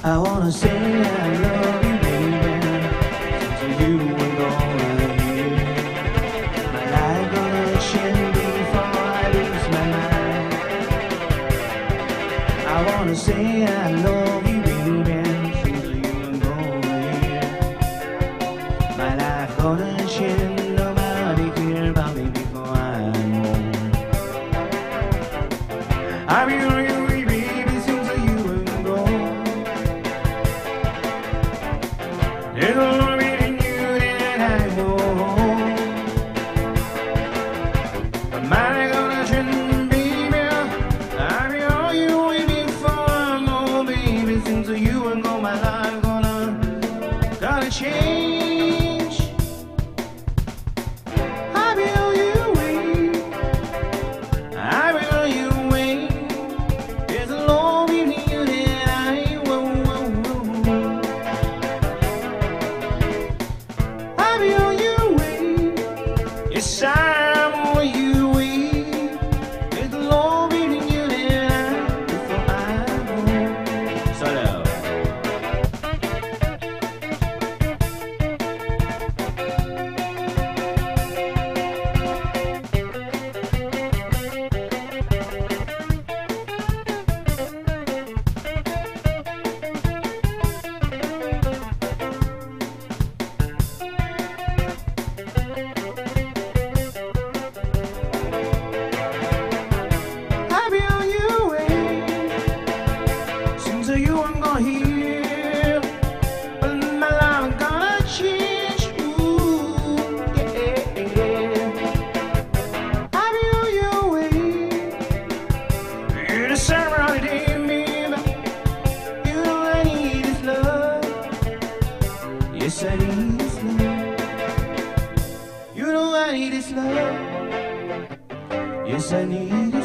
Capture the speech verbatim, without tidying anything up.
I wanna say I love you, baby. Since you were gone here, my life gonna change before I lose my mind. I wanna say I love you, baby. Since you were gone here, my life gonna change. Nobody care about me before I'm home. I will you. There's a love in you that I know, but mine gonna change, baby. I'll be all you way before I know, baby. Since you and go, my life gonna gonna change. I'll be all you way, I'll be all you way. There's a love in you that I know. Yes, I'm on you way. There's a love in you that before I go. Solo. You ain't gonna hear, but my life gonna change. Ooh, yeah. I'll be on your way. You're the summer day, baby. You know I need this love. Yes, I need this love. You know I need this love. Yes, I need it.